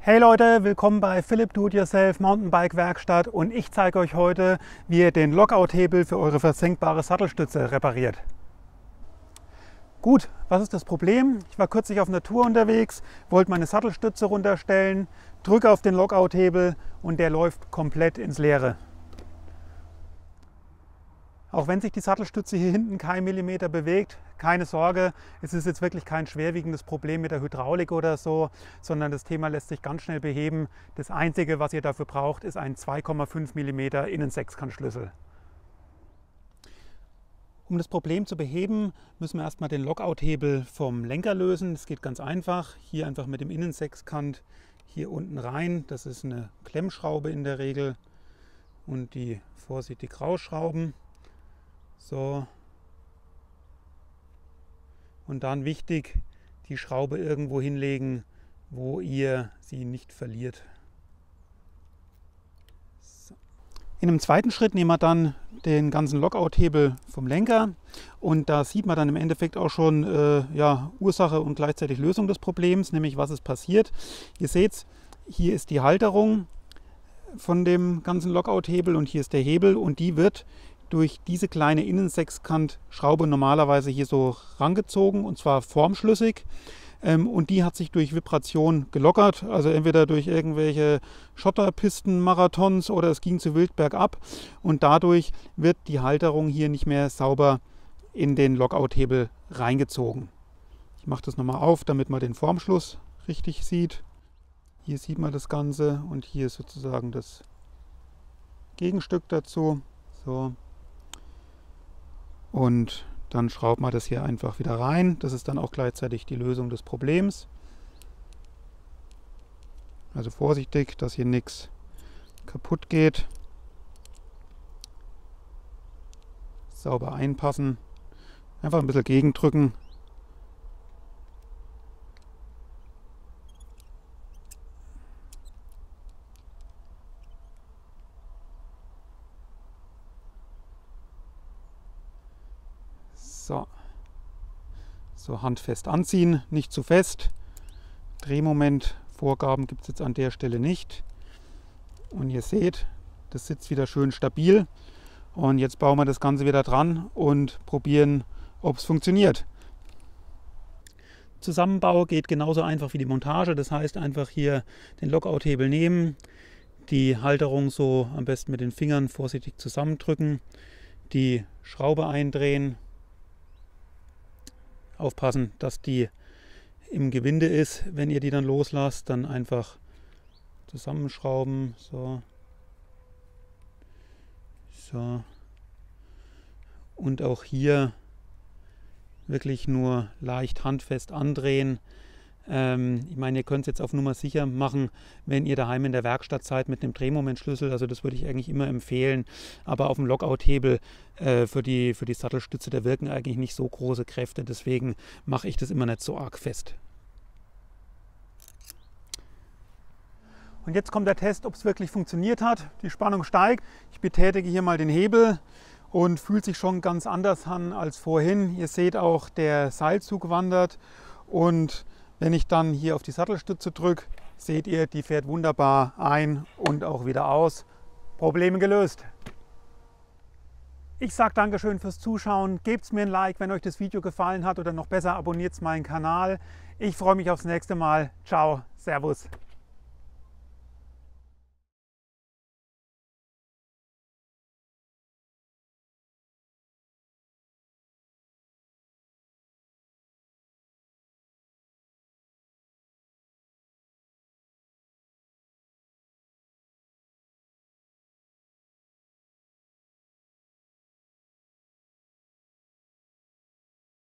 Hey Leute, willkommen bei Philipp Do-It-Yourself Mountainbike Werkstatt und ich zeige euch heute, wie ihr den Lockout-Hebel für eure versenkbare Sattelstütze repariert. Gut, was ist das Problem? Ich war kürzlich auf einer Tour unterwegs, wollte meine Sattelstütze runterstellen, drücke auf den Lockout-Hebel und der läuft komplett ins Leere. Auch wenn sich die Sattelstütze hier hinten kein Millimeter bewegt, keine Sorge, es ist jetzt wirklich kein schwerwiegendes Problem mit der Hydraulik oder so, sondern das Thema lässt sich ganz schnell beheben. Das Einzige, was ihr dafür braucht, ist ein 2,5 mm Innensechskantschlüssel. Um das Problem zu beheben, müssen wir erstmal den Lockout-Hebel vom Lenker lösen. Das geht ganz einfach. Hier einfach mit dem Innensechskant hier unten rein. Das ist eine Klemmschraube in der Regel. Und die vorsichtig rausschrauben. So. Und dann wichtig, die Schraube irgendwo hinlegen, wo ihr sie nicht verliert. So. In einem zweiten Schritt nehmen wir dann den ganzen Lockout-Hebel vom Lenker und da sieht man dann im Endeffekt auch schon Ursache und gleichzeitig Lösung des Problems, nämlich was ist passiert. Ihr seht, hier ist die Halterung von dem ganzen Lockout-Hebel und hier ist der Hebel und die wird durch diese kleine Innensechskantschraube normalerweise hier so rangezogen und zwar formschlüssig und die hat sich durch Vibration gelockert, also entweder durch irgendwelche Schotterpisten-Marathons oder es ging zu wild bergab und dadurch wird die Halterung hier nicht mehr sauber in den Lockout-Hebel reingezogen. Ich mache das nochmal auf, damit man den Formschluss richtig sieht. Hier sieht man das Ganze und hier ist sozusagen das Gegenstück dazu. So. Und dann schraubt man das hier einfach wieder rein. Das ist dann auch gleichzeitig die Lösung des Problems. Also vorsichtig, dass hier nichts kaputt geht. Sauber einpassen. Einfach ein bisschen gegendrücken. So handfest anziehen, nicht zu fest. Drehmomentvorgaben gibt es jetzt an der Stelle nicht. Und ihr seht, das sitzt wieder schön stabil. Und jetzt bauen wir das Ganze wieder dran und probieren, ob es funktioniert. Zusammenbau geht genauso einfach wie die Montage. Das heißt, einfach hier den Lockout-Hebel nehmen, die Halterung so am besten mit den Fingern vorsichtig zusammendrücken, die Schraube eindrehen. Aufpassen, dass die im Gewinde ist, wenn ihr die dann loslasst, dann einfach zusammenschrauben. So. So. Und auch hier wirklich nur leicht handfest andrehen. Ich meine, ihr könnt es jetzt auf Nummer sicher machen, wenn ihr daheim in der Werkstatt seid mit einem Drehmomentschlüssel. Also das würde ich eigentlich immer empfehlen. Aber auf dem Lockout-Hebel für die Sattelstütze, da wirken eigentlich nicht so große Kräfte. Deswegen mache ich das immer nicht so arg fest. Und jetzt kommt der Test, ob es wirklich funktioniert hat. Die Spannung steigt. Ich betätige hier mal den Hebel und fühlt sich schon ganz anders an als vorhin. Ihr seht auch, der Seilzug wandert und wenn ich dann hier auf die Sattelstütze drücke, seht ihr, die fährt wunderbar ein und auch wieder aus. Probleme gelöst. Ich sage Dankeschön fürs Zuschauen. Gebt mir ein Like, wenn euch das Video gefallen hat oder noch besser, abonniert meinen Kanal. Ich freue mich aufs nächste Mal. Ciao, Servus.